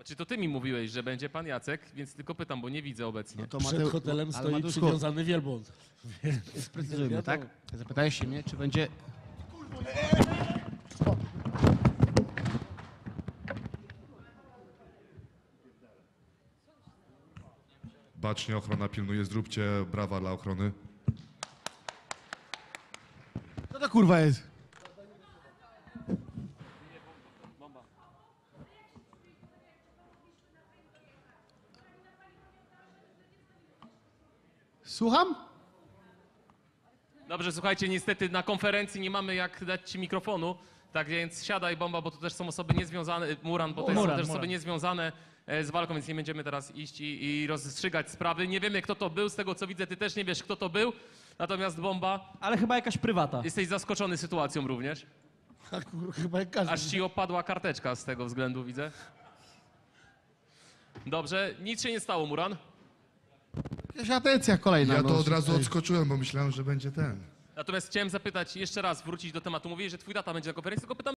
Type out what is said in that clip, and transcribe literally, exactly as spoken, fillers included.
Znaczy to ty mi mówiłeś, że będzie pan Jacek, więc tylko pytam, bo nie widzę obecnie. No to Przed Mateu... hotelem ale stoi Mateuszku, przywiązany wielbłąd. sprecyzujmy, tak? Zapytałeś się mnie, czy będzie... Bacznie ochrona pilnuje, zróbcie brawa dla ochrony. Co to kurwa jest? Słucham? Dobrze, słuchajcie, niestety na konferencji nie mamy jak dać ci mikrofonu, tak więc siadaj, Bomba, bo to też są osoby niezwiązane, Muran, bo to Muran, są też Muran. osoby niezwiązane e, z walką, więc nie będziemy teraz iść i, i rozstrzygać sprawy. Nie wiemy, kto to był, z tego co widzę, ty też nie wiesz, kto to był, natomiast Bomba, Ale chyba jakaś prywata. jesteś zaskoczony sytuacją również. A kurwa, chyba jak każdy. Aż ci opadła karteczka z tego względu, widzę. Dobrze, nic się nie stało, Muran. Jakaś atencja kolejna. Ja no, to od razu tutaj. odskoczyłem, bo myślałem, że będzie ten. Natomiast chciałem zapytać jeszcze raz, wrócić do tematu. Mówiłeś, że twój tata będzie na konferencji, tylko pytam,